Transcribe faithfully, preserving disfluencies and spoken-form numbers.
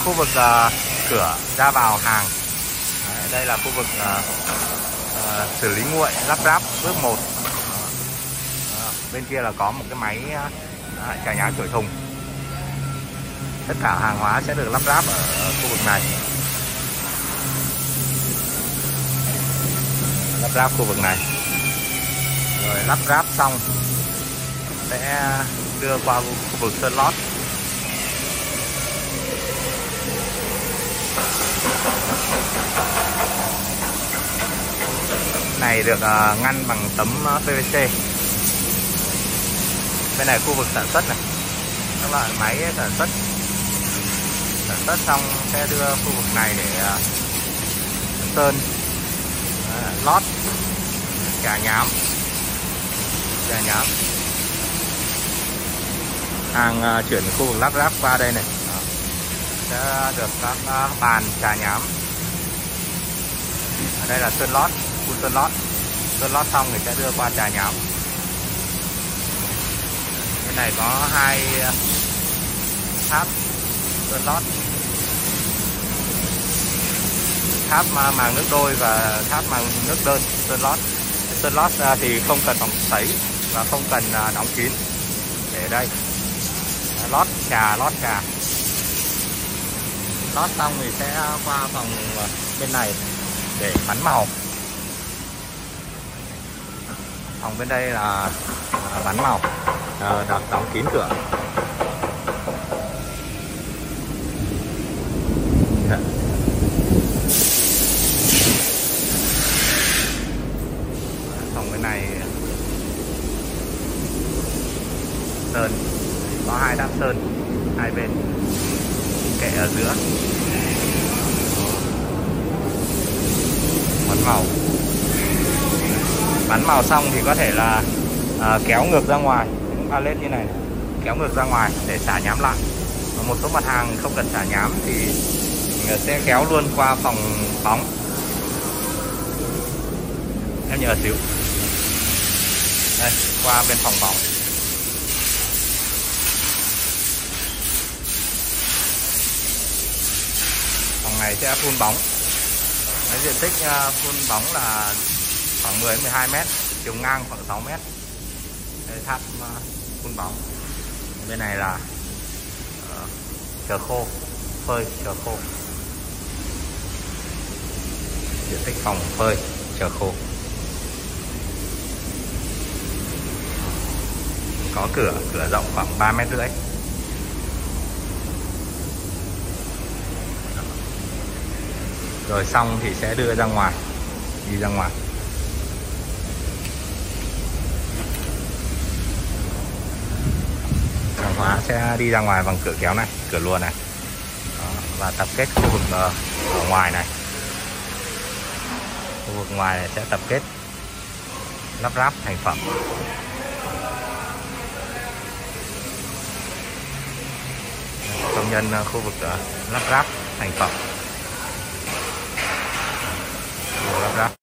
khu vực uh, cửa ra vào hàng. Đấy, đây là khu vực uh, uh, xử lý nguội lắp ráp bước một. Đó, bên kia là có một cái máy uh, chà nhám chổi thùng. Tất cả hàng hóa sẽ được lắp ráp ở khu vực này. Lắp ráp khu vực này. Rồi lắp ráp xong sẽ đưa qua khu vực sơn lót. Này được uh, ngăn bằng tấm pê vê xê. Bên này khu vực sản xuất này, các loại máy sản xuất sản xuất xong sẽ đưa khu vực này để uh, sơn, uh, lót, chà nhám, chà nhám. Hàng uh, chuyển khu vực lắp ráp qua đây này. Đó. Sẽ được các uh, bàn chà nhám. Ở đây là sơn lót, phun sơn lót. Sơn lót xong thì sẽ đưa qua chà nhám. Cái này có hai tháp sơn lót, tháp màng nước đôi và tháp màng nước đơn sơn lót. Sơn lót thì không cần phòng sấy và không cần đóng kín, để đây lót trà lót trà. Lót xong thì sẽ qua phòng bên này để bắn màu. Phòng bên đây là bắn màu, đóng, đóng kín cửa. Phòng bên này sơn, có hai đám sơn hai bên, kệ ở giữa. Bắn màu. Bắn màu xong thì có thể là à, kéo ngược ra ngoài, những pallet như này, kéo ngược ra ngoài để xả nhám lại. Và một số mặt hàng không cần xả nhám thì mình sẽ kéo luôn qua phòng bóng. Em nhờ xíu. Đây, qua bên phòng bóng. Phòng này sẽ phun bóng. Cái diện tích phun bóng là khoảng mười đến mười hai mét, chiều ngang khoảng sáu mét. Đây, tháp phun bóng. Bên này là uh, chờ khô, phơi chờ khô. Diện tích phòng phơi chờ khô. Có cửa, cửa rộng khoảng ba mét rưỡi. Rồi xong thì sẽ đưa ra ngoài, đi ra ngoài. Hàng hóa sẽ đi ra ngoài bằng cửa kéo này, cửa lùa này. Đó, và tập kết khu vực ở ngoài này. Khu vực ngoài này sẽ tập kết lắp ráp thành phẩm. Công nhân khu vực lắp ráp thành phẩm. Lắp ráp.